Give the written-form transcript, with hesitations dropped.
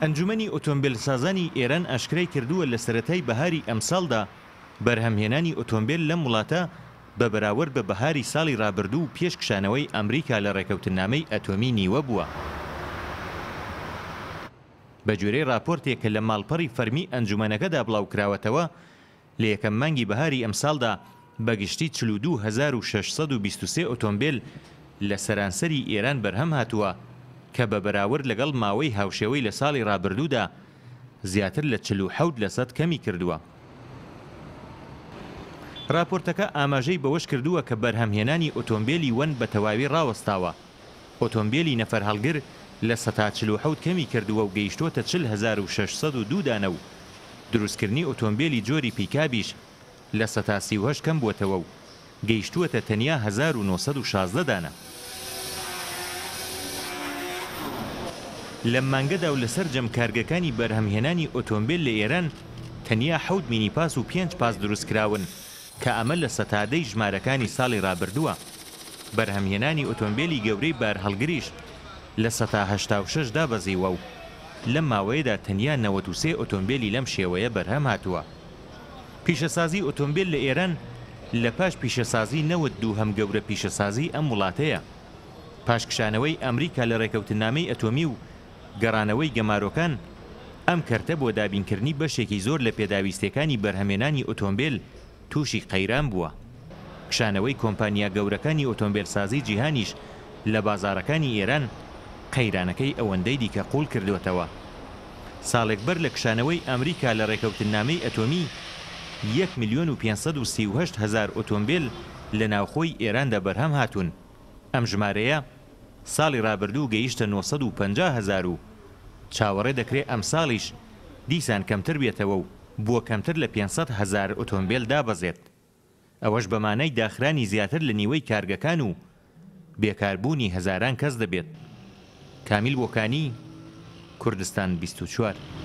ئەنجومەنی ئۆتۆمبیلسازانی ئێران ئاشکرای کردووە لە سەرەتای بەهاری ئەم ساڵدا بەرهەمهێنانی ئۆتۆمبیل لەم وڵاتە بە بەراورد بە بەهاری ساڵی ڕابردوو و پێش کشانەوەی ئەمریکا لە ڕێکەوتنامەی ئەتۆمی نیوە بووە. بە جۆرەی راپۆرتێک کە لە ماڵپەڕی فەرمی ئەنجومەنەکەدا بڵاوکراوەتەوە لە یەکەم مانگی بەهاری ئەم ساڵدا بەگشتی 42623 ئۆتۆمبیل لە سەرانسەری ئێران بەرهەم هاتووە کە بە بەراورد لەگەڵ ماوەی هاوشێوەی لە ساڵی ڕابردوودا زیاتر لە 47% کەمی کردووە. راپۆرتەکە ئاماژەی بەوەش کردووە کە بەرهەمهێنانی ئۆتۆمبیلی وەن بە تەواوی ڕاوەستاوە. ئۆتۆمبیلی نەفەر هەڵگر لە 147 کەمی کردووە و گەیشتووەتە 40602 دانە و دروستکردنی ئۆتۆمبیلی جۆری پیکابیش لە 138 کەم بووەتەوە و گەیشتووەتە تەنیا 1916 دانە. لەم مانگەدا و لەسەر جەمکارگەکانی بەرهەمهێنانی ئۆتۆمبیل لە ئێران تەنیا 7 مینیپاس و 5 پاس دروستکراون کە ئەمە لە سەتادەی ژمارەکانی ساڵی ڕابردووە. بەرهەمهێنانی ئۆتۆمبیلی گەورەی بارهەڵگریش لە 186 دابەزیوە و لەم ماوەیەدا تەنیا 93 ئۆتۆمبیلی لەم شێوەیە بەرهەم هاتووە. پیشەسازی ئۆتۆمبیل لە ئێران لە پاش پیشەسازی 92 هەم گەورە پیشەسازی ئەم وڵاتەیە. پاشکشانەوەی ئەمریکا لە ڕێکەوتنامەی ئەتۆمی و گەڕانەوەی گەمارۆکان ئەم کەرتە بۆ دابینکردنی بەشێکی زۆر لە پێداویستەکانی بەرهەمهێنانی ئۆتۆمبیل تووشی قەیران بووە. کشانەوەی کۆمپانیا گەورەکانی ئۆتۆمبیلسازی جیهانیش لە بازارەکانی ئێران قەیرانەکەی ئەوەندەی دیکە قوڵ کردوێتەوە. ساڵێک بەر لە کشانەوەی ئەمریکا لە ڕێکەوتنامەی ئەتۆمی 1,538,000 ئۆتۆمبیل لە ناوخۆی ئێراندا بەرهەم هاتوون. ئەم ژمارەیە ساڵی ڕابردوو گەیشتە 950,000 و چاوەڕێ دەکرێت ئەم ساڵیش دیسان کەمتر بێتەوە و بووە کەمتر لە 500,000 ئۆتۆمبیل دابەزێت. ئەوەش بەمانای داخرانی زیاتر لە نیوەی کارگەکان و بێکاربوونی هەزاران کەس دەبێت. کامیل بۆکانی، کوردستان 24.